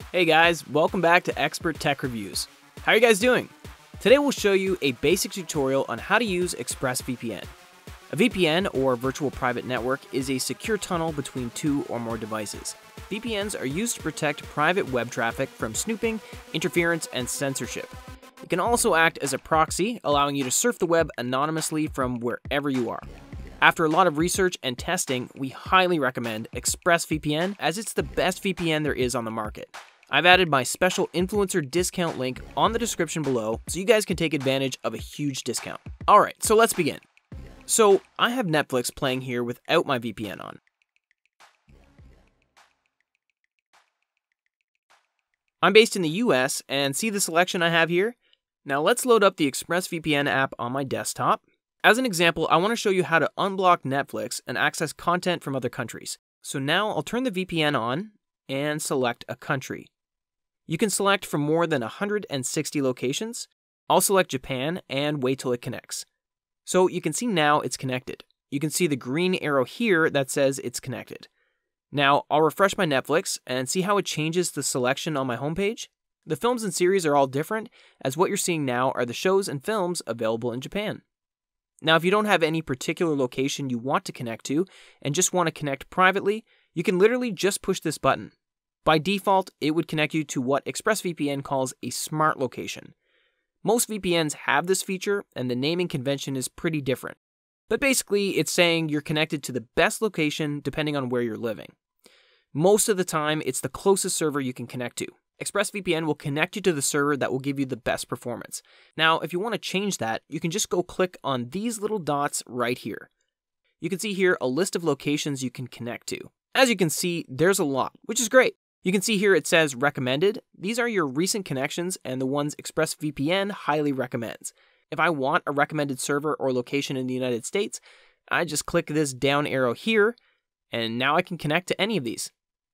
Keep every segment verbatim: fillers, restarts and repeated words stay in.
Hey guys, welcome back to Expert Tech Reviews. How are you guys doing? Today we'll show you a basic tutorial on how to use ExpressVPN. A V P N, or virtual private network, is a secure tunnel between two or more devices. V P Ns are used to protect private web traffic from snooping, interference, and censorship. It can also act as a proxy, allowing you to surf the web anonymously from wherever you are. After a lot of research and testing, we highly recommend ExpressVPN as it's the best V P N there is on the market. I've added my special influencer discount link on the description below so you guys can take advantage of a huge discount. Alright, so let's begin. So, I have Netflix playing here without my V P N on. I'm based in the U S, and see the selection I have here? Now let's load up the ExpressVPN app on my desktop. As an example, I want to show you how to unblock Netflix and access content from other countries. So now I'll turn the V P N on and select a country. You can select from more than one hundred sixty locations. I'll select Japan and wait till it connects. So you can see now it's connected. You can see the green arrow here that says it's connected. Now I'll refresh my Netflix and see how it changes the selection on my homepage. The films and series are all different, as what you're seeing now are the shows and films available in Japan. Now if you don't have any particular location you want to connect to and just want to connect privately, you can literally just push this button. By default, it would connect you to what ExpressVPN calls a smart location. Most V P Ns have this feature, and the naming convention is pretty different. But basically, it's saying you're connected to the best location depending on where you're living. Most of the time, it's the closest server you can connect to. ExpressVPN will connect you to the server that will give you the best performance. Now, if you want to change that, you can just go click on these little dots right here. You can see here a list of locations you can connect to. As you can see, there's a lot, which is great. You can see here it says recommended. These are your recent connections and the ones ExpressVPN highly recommends. If I want a recommended server or location in the United States, I just click this down arrow here, and now I can connect to any of these.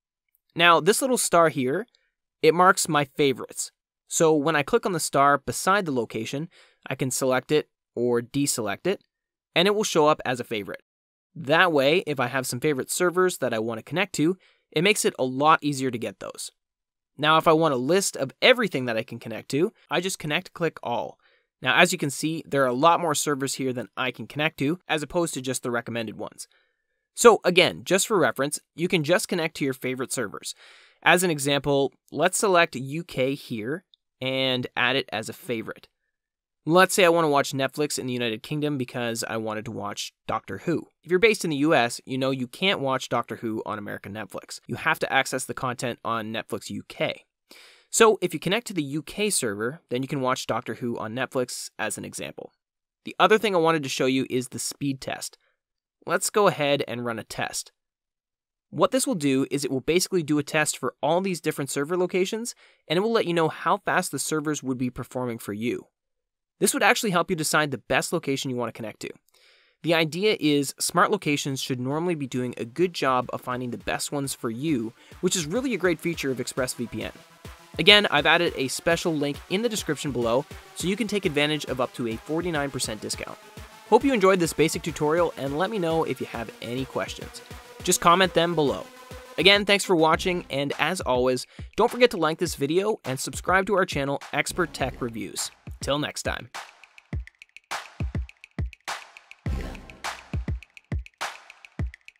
Now, this little star here, it marks my favorites. So when I click on the star beside the location, I can select it or deselect it, and it will show up as a favorite. That way, if I have some favorite servers that I want to connect to, it makes it a lot easier to get those. Now, if I want a list of everything that I can connect to, I just connect click all. Now, as you can see, there are a lot more servers here than I can connect to, as opposed to just the recommended ones. So again, just for reference, you can just connect to your favorite servers. As an example, let's select U K here and add it as a favorite. Let's say I want to watch Netflix in the United Kingdom because I wanted to watch Doctor Who. If you're based in the U S, you know you can't watch Doctor Who on American Netflix. You have to access the content on Netflix U K. So if you connect to the U K server, then you can watch Doctor Who on Netflix as an example. The other thing I wanted to show you is the speed test. Let's go ahead and run a test. What this will do is it will basically do a test for all these different server locations, and it will let you know how fast the servers would be performing for you. This would actually help you decide the best location you want to connect to. The idea is smart locations should normally be doing a good job of finding the best ones for you, which is really a great feature of ExpressVPN. Again, I've added a special link in the description below so you can take advantage of up to a forty-nine percent discount. Hope you enjoyed this basic tutorial, and let me know if you have any questions. Just comment them below. Again, thanks for watching, and as always, don't forget to like this video and subscribe to our channel, Expert Tech Reviews. Till next time.